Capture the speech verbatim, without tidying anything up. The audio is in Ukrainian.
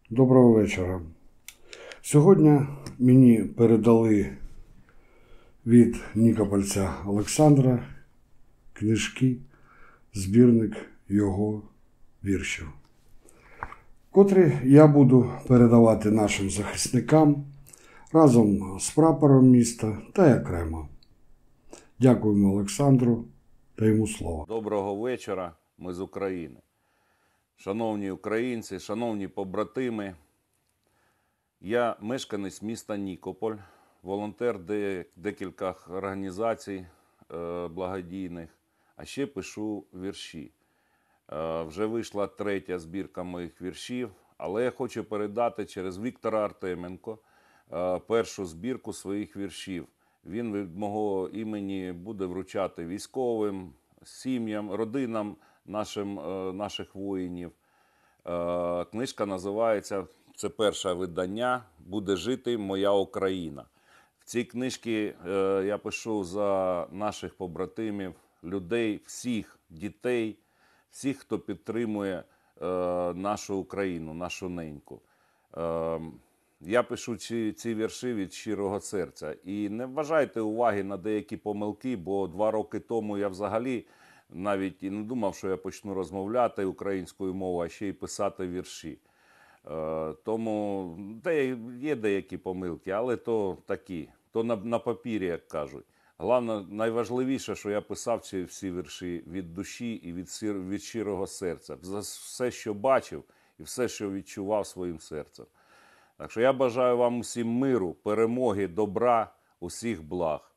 Доброго вечора. Сьогодні мені передали від Нікопольця Олександра книжки, збірник його віршів, котрі я буду передавати нашим захисникам разом з прапором міста та й окремо. Дякуємо Олександру та йому слово. Доброго вечора, ми з України. Шановні українці, шановні побратими, я мешканець міста Нікополь, волонтер декількох організацій е, благодійних, а ще пишу вірші. Е, вже вийшла третя збірка моїх віршів, але я хочу передати через Віктора Артеменко е, першу збірку своїх віршів. Він від мого імені буде вручати військовим, сім'ям, родинам нашим, е, наших воїнів. Е, книжка називається, це перше видання, «Буде жити моя Україна». В цій книжці е, я пишу за наших побратимів, людей, всіх дітей, всіх, хто підтримує е, нашу Україну, нашу неньку. Е, Я пишу ці, ці вірші від щирого серця. І не вважайте уваги на деякі помилки, бо два роки тому я взагалі навіть і не думав, що я почну розмовляти українською мовою, а ще й писати вірші. Е, тому де, є деякі помилки, але то такі, то на, на папірі, як кажуть. Головне, найважливіше, що я писав ці всі вірші від душі і від, від щирого серця. За все, що бачив і все, що відчував своїм серцем. Так що я бажаю вам усім миру, перемоги, добра, усіх благ.